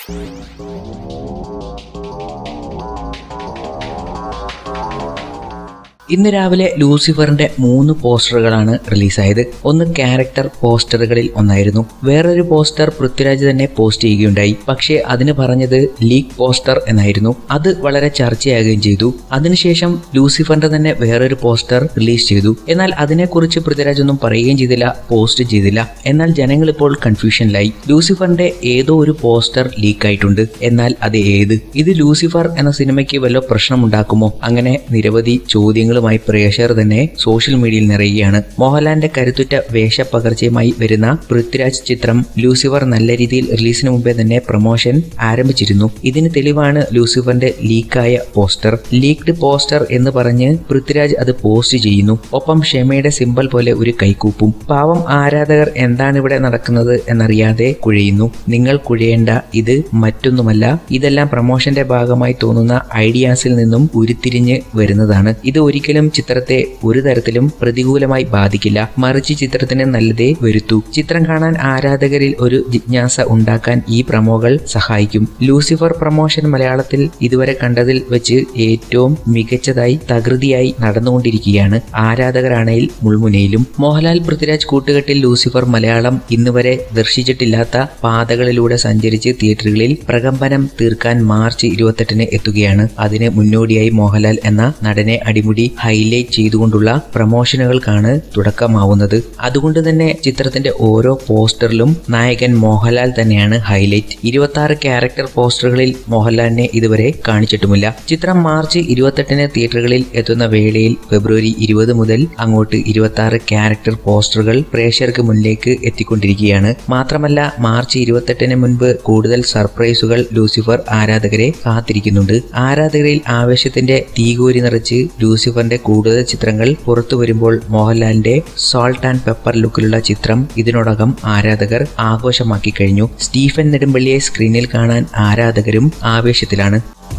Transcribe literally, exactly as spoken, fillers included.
ഇന്ന് രാവിലെ ലൂസിഫറിന്റെ മൂന്ന് പോസ്റ്ററുകളാണ് റിലീസായത്. ഒന്ന് ക്യാരക്ടർ പോസ്റ്ററുകളിൽ ഒന്നായിരുന്നു. വേറൊരു പോസ്റ്റർ പൃഥ്വിരാജ് തന്നെ പോസ്റ്റ് ചെയ്യുകയുണ്ടായി. പക്ഷേ അതിന് പറഞ്ഞത് ലീക്ക് പോസ്റ്റർ എന്നായിരുന്നു. അത് വളരെ ചർച്ചയാകുകയും ചെയ്തു. അതിനുശേഷം ലൂസിഫറിന്റെ തന്നെ വേറൊരു പോസ്റ്റർ റിലീസ് ചെയ്തു. എന്നാൽ അതിനെക്കുറിച്ച് പൃഥ്വിരാജ് ഒന്നും പറയുകയും ചെയ്തില്ല, പോസ്റ്റ് ചെയ്തില്ല. എന്നാൽ ജനങ്ങൾ ഇപ്പോൾ കൺഫ്യൂഷനിലായി. ലൂസിഫറിന്റെ ഏതോ ഒരു പോസ്റ്റർ ലീക്ക് ആയിട്ടുണ്ട്. എന്നാൽ അത് ഏത്? ഇത് ലൂസിഫർ എന്ന സിനിമയ്ക്ക് വല്ല പ്രശ്നമുണ്ടാക്കുമോ? അങ്ങനെ നിരവധി ചോദ്യങ്ങൾ പ്രേക്ഷകർ തന്നെ സോഷ്യൽ മീഡിയയിൽ നിറയുകയാണ്. മോഹൻലാലിന്റെ കരുത്തുറ്റ വേഷപ്പകർച്ചയുമായി വരുന്ന പൃഥ്വിരാജ് ചിത്രം ലൂസിഫർ നല്ല രീതിയിൽ റിലീസിന് മുമ്പേ തന്നെ പ്രൊമോഷൻ ആരംഭിച്ചിരുന്നു. ഇതിന് തെളിവാണ് ലൂസിഫറിന്റെ ലീക്കായ പോസ്റ്റർ. ലീക്ഡ് പോസ്റ്റർ എന്ന് പറഞ്ഞ് പൃഥ്വിരാജ് അത് പോസ്റ്റ് ചെയ്യുന്നു. ഒപ്പം ക്ഷമയുടെ സിമ്പൽ പോലെ ഒരു കൈക്കൂപ്പും. പാവം ആരാധകർ എന്താണ് ഇവിടെ നടക്കുന്നത് എന്നറിയാതെ കുഴയുന്നു. നിങ്ങൾ കുഴയേണ്ട, ഇത് മറ്റൊന്നുമല്ല. ഇതെല്ലാം പ്രൊമോഷന്റെ ഭാഗമായി തോന്നുന്ന ഐഡിയാസിൽ നിന്നും ഉരുത്തിരിഞ്ഞ് വരുന്നതാണ്. ഇത് ഒരിക്കലും ചിത്രത്തെ ഒരു തരത്തിലും പ്രതികൂലമായി ബാധിക്കില്ല. മറിച്ച് ചിത്രത്തിന് നല്ലതേ വരുത്തൂ. ചിത്രം കാണാൻ ആരാധകരിൽ ഒരു ജിജ്ഞാസ ഉണ്ടാക്കാൻ ഈ പ്രമോകൾ സഹായിക്കും. ലൂസിഫർ പ്രമോഷൻ മലയാളത്തിൽ ഇതുവരെ കണ്ടതിൽ വെച്ച് ഏറ്റവും മികച്ചതായി തകൃതിയായി നടന്നുകൊണ്ടിരിക്കുകയാണ്. ആരാധകരാണയിൽ മുൾമുനയിലും. മോഹൻലാൽ പൃഥ്വിരാജ് കൂട്ടുകെട്ടിൽ ലൂസിഫർ മലയാളം ഇന്നുവരെ ദർശിച്ചിട്ടില്ലാത്ത പാതകളിലൂടെ സഞ്ചരിച്ച് തിയേറ്ററുകളിൽ പ്രകമ്പനം തീർക്കാൻ മാർച്ച് ഇരുപത്തെട്ടിന് എത്തുകയാണ്. അതിന് മുന്നോടിയായി മോഹൻലാൽ എന്ന നടനെ അടിമുടി ഹൈലൈറ്റ് ചെയ്തുകൊണ്ടുള്ള പ്രമോഷനുകൾക്കാണ് തുടക്കമാവുന്നത്. അതുകൊണ്ട് തന്നെ ചിത്രത്തിന്റെ ഓരോ പോസ്റ്ററിലും നായകൻ മോഹൻലാൽ തന്നെയാണ് ഹൈലൈറ്റ്. ഇരുപത്തി ആറ് ക്യാരക്ടർ പോസ്റ്ററുകളിൽ മോഹൻലാലിനെ ഇതുവരെ കാണിച്ചിട്ടുമില്ല. ചിത്രം മാർച്ച് ഇരുപത്തെട്ടിന് തിയേറ്ററുകളിൽ എത്തുന്ന വേളയിൽ ഫെബ്രുവരി ഇരുപത് മുതൽ അങ്ങോട്ട് ഇരുപത്തി ആറ് ക്യാരക്ടർ പോസ്റ്ററുകൾ പ്രേക്ഷകർക്ക് മുന്നിലേക്ക് എത്തിക്കൊണ്ടിരിക്കുകയാണ്. മാത്രമല്ല മാർച്ച് ഇരുപത്തെട്ടിന് മുൻപ് കൂടുതൽ സർപ്രൈസുകൾ ലൂസിഫർ ആരാധകരെ കാത്തിരിക്കുന്നുണ്ട്. ആരാധകരിൽ ആവേശത്തിന്റെ തീകോരി നിറച്ച് ലൂസിഫറിന്റെ കൂടുതൽ ചിത്രങ്ങൾ പുറത്തു വരുമ്പോൾ മോഹൻലാലിന്റെ സോൾട്ട് ആൻഡ് പെപ്പർ ലുക്കിലുള്ള ചിത്രം ഇതിനോടകം ആരാധകർ ആഘോഷമാക്കി കഴിഞ്ഞു. സ്റ്റീഫൻ നെടുമ്പള്ളിയെ സ്ക്രീനിൽ കാണാൻ ആരാധകരും ആവേശത്തിലാണ്.